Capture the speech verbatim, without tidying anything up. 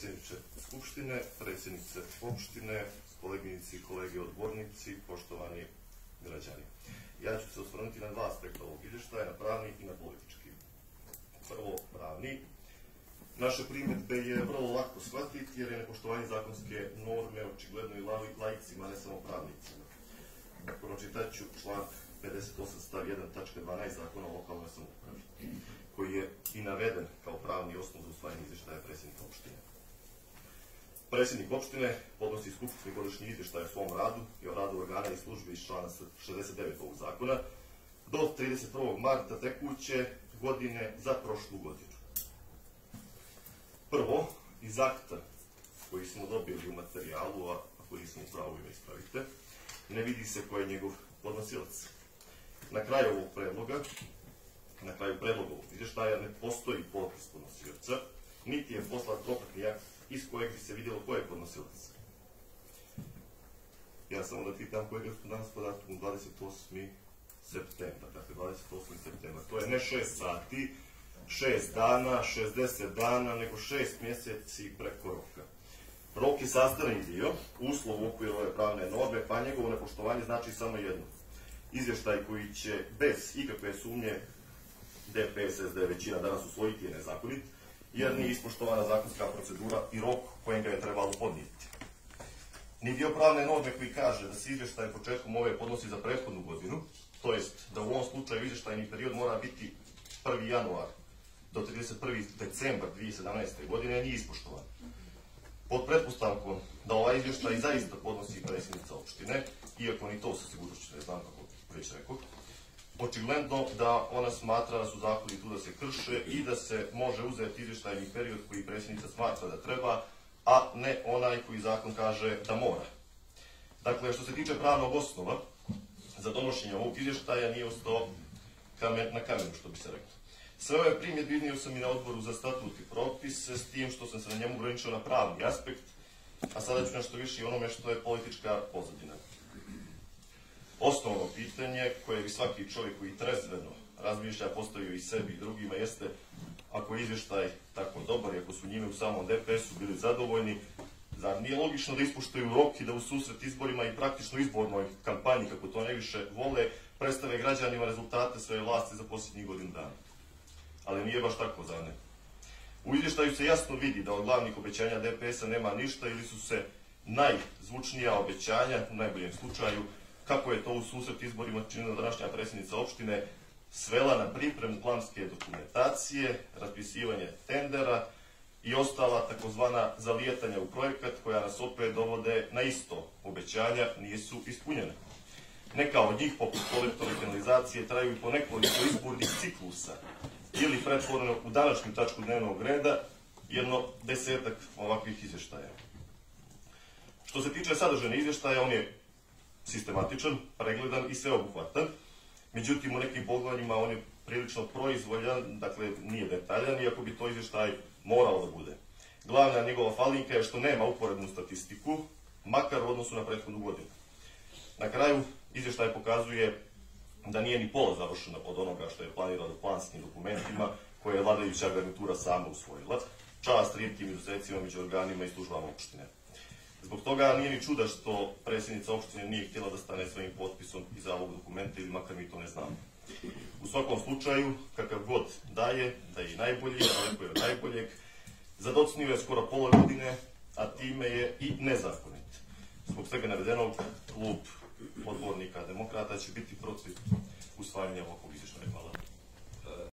predsjedniče Skupštine, predsjednice opštine, koleginici i kolege odbornici, poštovani građani. Ja ću se osvrnuti na dva aspekta ovog izvještaja, na pravni i na politički. Prvo, pravni. Naše primjedbe je vrlo lako shvatiti jer je nepoštovanje zakonske norme očigledno i laicima, ne samo pravnicima. Pročitat ću članak pedeset osam stav jedan tačka dvanaest Zakona o lokalnoj samoupravi, koji je i naveden kao pravni osnov za usvajanje izvještaja predsjednika opštine. Predsjednik opštine podnosi skupštini godišnji izvještaj o svom radu i o radu organa i službi iz člana šezdeset devet ovog zakona do trideset prvog marta tekuće godine za prošlu godinu. Prvo, iz akta koji smo dobili u materijalu, a koji smo u pravu ime ispravite, ne vidi se ko je njegov podnosilac. Na kraju ovog predloga, na kraju predloga ovog izvještaja ne postoji potpis podnosioca, niti je poslat propratni akt iz kojeg bi se vidjelo ko je podnosilac. Ja samo da pitam kojeg je danas podatom dvadeset osmi septembra, dakle dvadeset osmi septembra. To je ne šest sati, šest dana, šezdeset dana, nego šest mjeseci preko roka. Rok je sastavni dio, uslov u okviru ove pravne norme, pa njegovo nepoštovanje znači samo jedno. Izvještaj koji će bez ikakve sumnje D P S S D većina danas usvojiti je nezakonit, jer nije ispoštovana zakonska procedura i rok kojem ga je trebalo podnijeti. Ni dio pravne norme koji kaže da se izvještaj početkom ove podnosi za prethodnu godinu, to jest da u ovom slučaju izvještajni period mora biti prvi januar do trideset prvog decembra dvije hiljade sedamnaeste. godine, nije ispoštovan. Pod pretpostavkom da ovaj izvještaj zaista podnosi predsjednica opštine, iako ni to sa sigurnošću ne znam kako već rekao, očigledno da ona smatra da su zakoni tu da se krše i da se može uzeti izvještajni period koji predsjednica smatra da treba, a ne onaj koji zakon kaže da mora. Dakle, što se tiče pravnog osnova za donošenje ovog izvještaja nije ostao kamen na kamenu, što bi se reklo. Sve ove primjedbe iznio sam i na odboru za statut i propise, s tim što sam se na njemu ograničio na pravni aspekt, a sada ću nešto više i onome što je politička pozadina. Osnovno pitanje koje bi svaki čovjek koji trezveno razmišlja postavio i sebi i drugima jeste, ako je izvještaj tako dobar i ako su njime u samom D P S-u bili zadovoljni, zar nije logično da ispuštaju rok i da u susret izborima i praktično izbornoj kampanji, kako to najviše vole, predstave građanima rezultate svoje vlasti za posljednjih godinu dana? Ali nije baš tako, zar ne? U izvještaju se jasno vidi da od glavnih obećanja D P S-a nema ništa ili su se najzvučnija obećanja, u najboljem slučaju, kako je to u susret izborima činila današnja predsjednica opštine, svela na pripremu planske dokumentacije, raspisivanje tendera i ostala takozvana zalijetanja u projekat koja nas opet dovode na isto. Obećanja nisu ispunjene. Neka od njih, poput kolektora i kanalizacije, traju i po nekoliko izbornih ciklusa ili pretvoreno u današnju tačku dnevnog reda jedno desetak ovakvih izvještaja. Što se tiče sadržajne izvještaja, on je sistematičan, pregledan i sveobuhvatan. Međutim, u nekim poglavljima on je prilično proizvoljan, dakle nije detaljan, iako bi to izvještaj morao da bude. Glavna njegova falinka je što nema uporednu statistiku, makar u odnosu na prethodnu godinu. Na kraju, izvještaj pokazuje da nije ni pola završeno od onoga što je planirano planskim dokumentima koje je vladajuća garnitura sama usvojila, čast rijetkim izuzecima među organima i službama opštine. Zbog toga nije ni čuda što predsjednica opštine nije htjela da stane svojim potpisom iza ovog dokumenta ili makar mi to ne znamo. U svakom slučaju, kakav god daje, da je i najbolji, daleko je od najboljeg, zadocnio je skoro pola godine, a time je i nezakonit. Zbog svega navedenog, klub odbornika demokrata će biti protiv usvajanja ovog izvještaja.